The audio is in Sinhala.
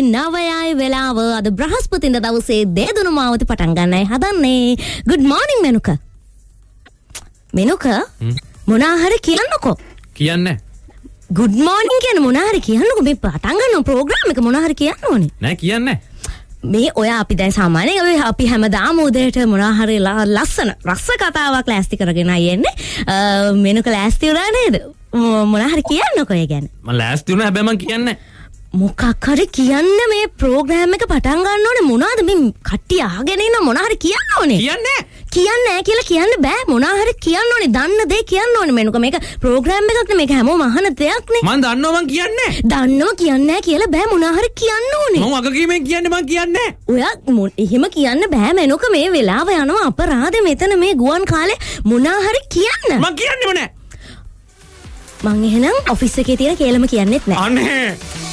9යි වෙලාව අද බ්‍රහස්පතින්දා දවසේ දේදුණු මාවත පටන් ගන්නයි හදන්නේ. good morning මෙනුක. මෙනුක මොනා හරි කියන්නකෝ. කියන්නේ good morning කියන මොනා හරි කියන්නකෝ. මේ පටන් ගන්න ප්‍රෝග්‍රෑම් එක මොනා හරි කියන්න ඕනේ. නෑ කියන්නේ. මේ ඔය අපි දැන් සාමාන්‍යයෙන් අපි හැමදාම උදේට මොනා හරි ලස්සන රස කතාවක් ලෑස්ති කරගෙන යන්නේ. මෙනුක ලෑස්ති වුණා නේද? මොනා හරි කියන්නකෝ ඒ ගැන. මම ලෑස්ති වුණා හැබැයි මම කියන්නේ මොකක් හරි කියන්න මේ ප්‍රෝග්‍රෑම් එක පටන් ගන්න ඕනේ මොනවාද මේ කට්ටිය අහගෙන ඉන්න මොනා හරි කියන්න ඕනේ. කියන්නේ නැහැ කියලා කියන්න බෑ. මොනා හරි කියන්න ඕනේ. දන්න දේ කියන්න ඕනේ. මේක මේක ප්‍රෝග්‍රෑම් එකක් නේ. මේක හැමෝම අහන දෙයක් නේ. මම දන්නවා මං කියන්නේ. දන්නව කියන්නේ නැහැ කියලා බෑ. මොනා හරි කියන්න ඕනේ. මම අගකීමෙන් කියන්නේ මං කියන්නේ. ඔයා එහෙම කියන්න බෑ. මේක මේ වෙලාව යනවා අපරාධෙ මෙතන මේ ගුවන් කාලේ මොනා හරි කියන්න. මං කියන්නේම නැහැ. මං එහෙනම් ඔෆිස් එකේ තියෙන කේලම කියන්නෙත් නැහැ. අනේ